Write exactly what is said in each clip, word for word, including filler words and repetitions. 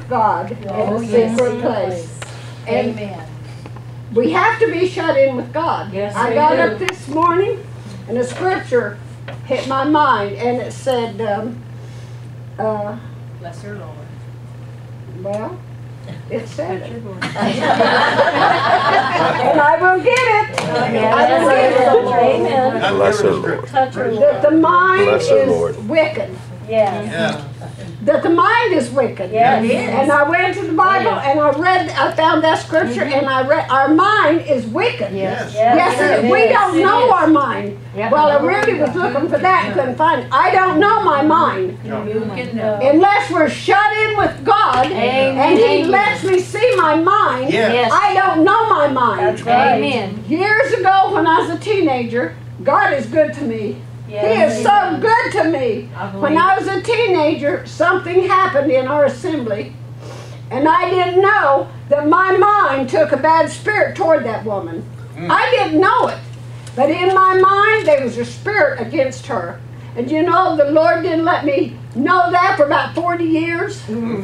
with God Oh, in a yes. secret place. And Amen. we have to be shut in with God. Yes, I we got do. up this morning and a scripture hit my mind, and it said, um, uh, Bless her, Lord. well, it said Touch it. her, Lord. And I will get it. I will get it. Amen. Bless her, Lord. Touch her, That Lord. the mind Bless her, is Lord. wicked. Yeah. Yeah. That the mind is wicked. Yeah, it is. And I went to the Bible and I read, I found that scripture and I read, our mind is wicked. Yes. Yes, it it- we is. don't It know is. our mind. Yeah. Well, I really was looking for that and couldn't find it. I don't know my mind You can know. unless we're shut in with God Amen. and He Amen. lets me see my mind. Yeah. Yes. I don't know my mind. That's right. Amen. Years ago when I was a teenager, God is good to me. He Yes. is so good to me. I believe When I was a teenager, something happened in our assembly, and I didn't know that my mind took a bad spirit toward that woman. I didn't know it. But in my mind, there was a spirit against her. And you know, the Lord didn't let me know that for about forty years.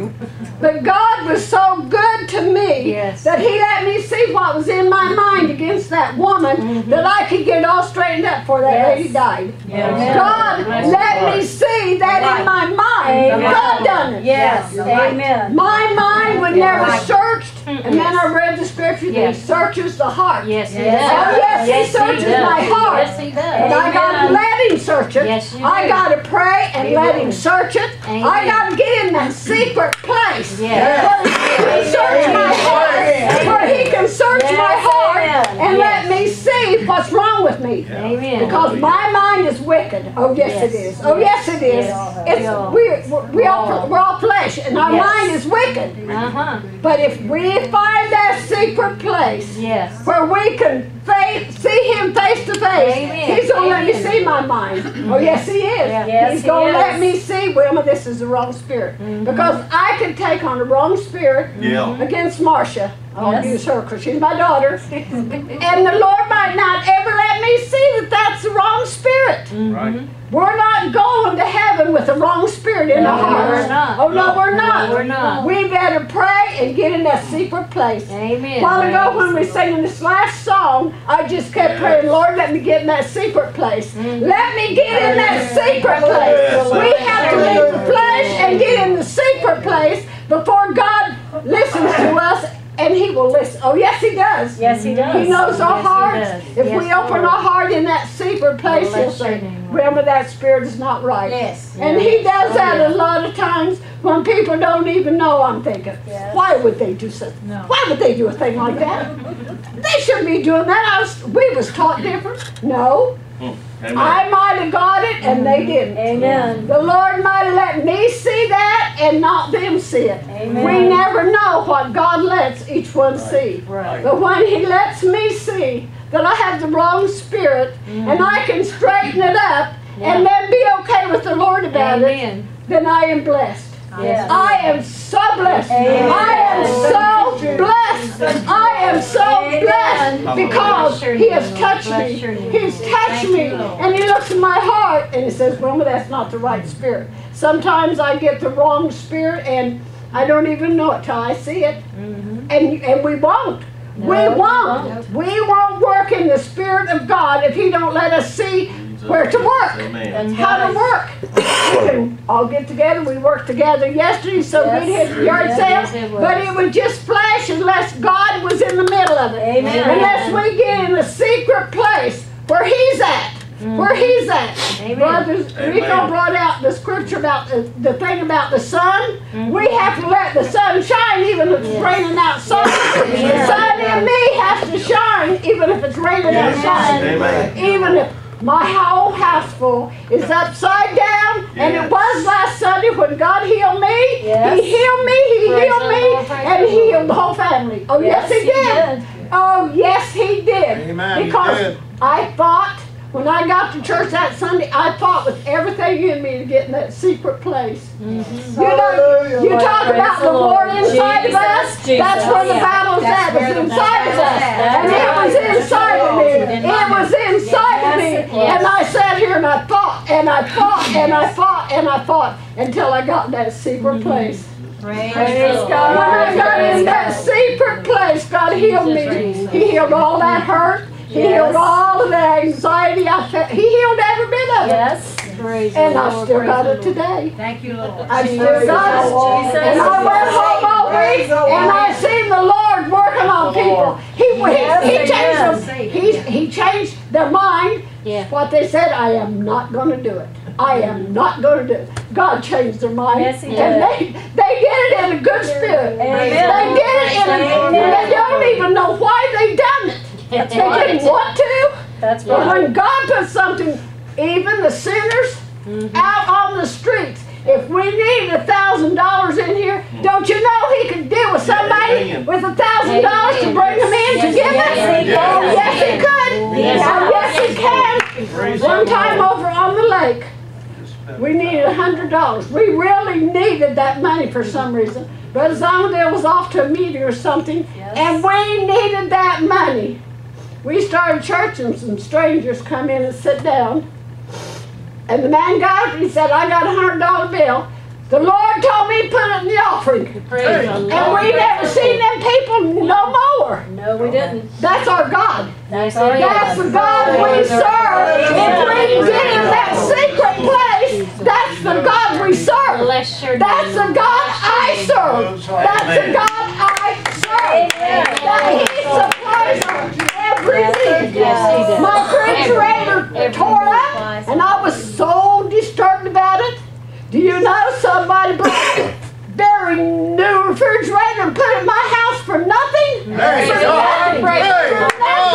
But God was so good to me Yes. that He let me see what was in my mind against that woman, that I could get it all straightened up before that Yes. lady died. Yes. God Bless let you. me see that in my mind. Amen. God done it. Yes. You're right. Amen. My mind was Yeah. never Right. searched, and then I read the scripture that Yes. He searches the heart. Yes, he Yes. does. Oh, yes, he searches does. my heart. Yes, he does. And I got to Amen. let Him search it. Yes, you I do. got to pray and You let do. Him search it. I Amen. got to get in that secret place. Yes. Where He can search my heart. Where He can search Yes, my heart amen. and Yes. let me see what's wrong with me. Amen. Because my mind is wicked. Oh yes, Yes. it is. Oh yes, it is. Yes. It's Yeah. we we all we're all flesh, and our Yes. mind is wicked. Uh-huh. But if we find that secret place Yes. where we can face, see Him face to face, Amen. He's gonna let me Amen. see my mind. Oh yes, He is. Yeah. Yes, He's He gonna is. let me see, Wilma, this is the wrong spirit, because I can take on the wrong spirit Yeah. against Marcia. I'll Yes. use her because she's my daughter. And the Lord might not ever let me see that that's the wrong spirit. Right. We're not going to heaven with the wrong spirit in No, our hearts. we're not. Oh no, we're not. No, we're not. We better pray and get in that secret place. Amen. A while ago when we sang this last song, I just kept Yes. praying, Lord, let me get in that secret place. Mm-hmm. Let me get in that secret place. Yes. We have to leave the flesh and get in the secret place before God listens to us. And He will listen. Oh, yes, He does. Yes, He does. He knows our Yes, He hearts. does. If Yes, we open Lord. our heart in that secret place, Well, He'll let's say, show Him. remember that spirit is not right. Yes. And Yes. He does Oh, that yeah. a lot of times when people don't even know. I'm thinking, Yes. why would they do something? No. Why would they do a thing like that? They shouldn't be doing that. I was, we was taught different. No. Amen. I might have got it and they didn't. Amen. The Lord might have let me see that and not them see it. Amen. We never know what God lets each one see. Right. But when He lets me see that I have the wrong spirit and I can straighten it up and then be okay with the Lord about it, Amen. then I am blessed. Yes. I am so blessed. Amen. I am so blessed. I am so blessed because He has touched me. He's touched me. And He looks in my heart and He says, Wilma, that's not the right spirit. Sometimes I get the wrong spirit and I don't even know it till I see it. And, and we won't. We won't. We won't work in the Spirit of God if He don't let us see where to work. Amen. How to work. We can all get together. We worked together yesterday, so Yes. we had yard Yes, sale, yes, it was. but it would just flash unless God was in the middle of it. Amen. Unless we get in a secret place where He's at. Where He's at. Amen. Brothers, Amen. Rico brought out the scripture about the, the thing about the sun. We have to let the sun shine even if it's Yes. raining outside. The Yes. sun in me has to shine even if it's raining Yes. outside. Amen. Even if my whole house full is upside down, and Yes. it was last Sunday when God healed me. Yes. He healed me, He Praise healed the me, Lord, praise and the He healed the whole family. Oh, yes, He did. Oh, yes, He did. Amen, He Because did. I fought, when I got to church that Sunday, I fought with everything in me to get in that secret place. You know, you talk Praise about the the war Lord. inside of us, Jesus, that's where the yeah. battle's That's at, where it's the inside of battle's us. at. And it was That's inside of right. me. That's It right. was inside of me. Yes, yes. And I sat here and I fought, and I fought, and I fought, and I fought, until I got in that secret place. Praise Praise the God. When I Lord. got in that secret place, God healed me. He healed all that hurt. He healed all of the anxiety I felt. He healed every bit of it. Yes. Praise the And I Lord, still praise got the it Lord. today. Thank you, Lord. I still got it. Jesus. And I went home all week and I seen the Lord working on people. He, he, he changed them. He, he changed their mind. Yeah. What they said, I am not going to do it. I am not going to do it. God changed their mind. Yes, he and did. they, they did it in a good spirit. Amen. They did it in a, Amen. they don't even know why they done it. That's They right. didn't want to. That's But right. when God puts something, even the sinners out on the streets, if we need a thousand dollars in here, don't you know He could deal with somebody Amen. with a thousand dollars to bring them in to give Yes, it? he can. Oh, yes, He could. Yes. Oh, yes, He can. Praise One the time Lord. over on the lake, we needed a hundred dollars. We really needed that money for some reason. Brother Zondale was off to a meeting or something, Yes. and we needed that money. We started church and some strangers come in and sit down. And the man got up and he said, I got a hundred dollar bill. The Lord told me to put it in the offering. Praise the And Lord. we never seen them people no more. No, we didn't. That's our God. That's Oh, yeah. That's the God we serve. If we can get in that secret place, that's the God we serve. Bless your name. That's the God I serve. That's the God I serve. That He supplies our every need. Yes, He does. My refrigerator Every tore need. up, and I was so disturbed about it. Do you know somebody bought a very new refrigerator and put it in my house for nothing? Praise For God. nothing. Praise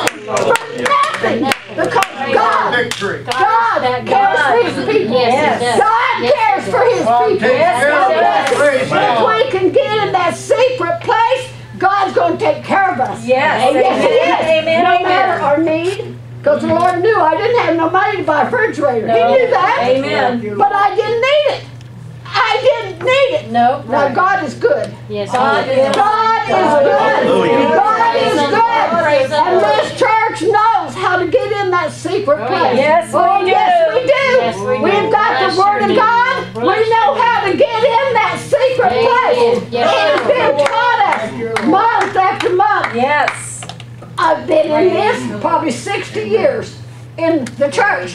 For nothing. Because God, Victory. God cares for His people. Yes, He does. God Yes, cares He for does. His God people. takes care of Yes, us. Praise If God. we can get in that secret place, God's going to take care of us. Yes. Yes, He is. Amen. No Amen. matter our need. Because the Lord knew I didn't have no money to buy a refrigerator. No. He knew that. Amen. But I didn't need it. I didn't need it. No. Now God is good. Yes, God He is- is. God is Hallelujah. good. God is Praise the Lord. good. Praise the And Lord. this church knows how to get in that secret Oh, place. yes, we oh, do. yes, we do. Yes, we do. We've got Bless the Word your of name, God. Lord. We Bless know your how to get in that secret Amen. place. Yes, It's been taught us month after month. Yes. I've been in this probably sixty years in the church.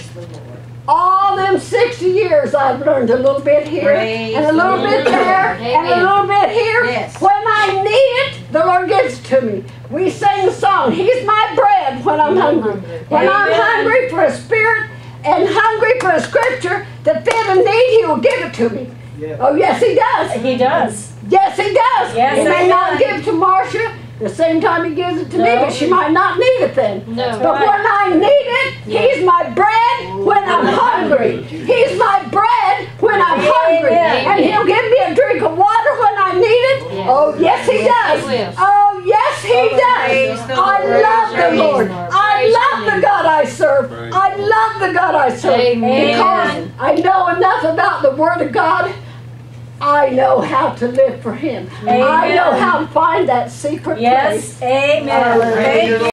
All them sixty years I've learned a little bit here Praise and a little the bit Lord. there and a Amen. little bit here. Yes. When I need it, the Lord gives it to me. We sing a song, He's my bread when I'm hungry. When I'm Amen. hungry for a spirit and hungry for a scripture to fit a need, He will give it to me. Oh, yes, He does. He does. Yes, He does. Yes, He may amen. not give it to Marcia the same time He gives it to me, No. but she might not need it then. No. But when I need it, He's my bread when I'm hungry. He's my bread when I'm hungry. Amen. And He'll give me a drink of water when I need it. Yes. Oh, yes, He Yes, does. He will. Oh, yes, He Praise does. the I Lord. love Praise the your Lord. name, Lord. I Praise love your the name. God I serve. Praise I love the God I serve. Amen. Because I know enough about the Word of God. I know how to live for Him. I know Amen. how to find that secret place. Yes. Amen. Hallelujah. Thank you.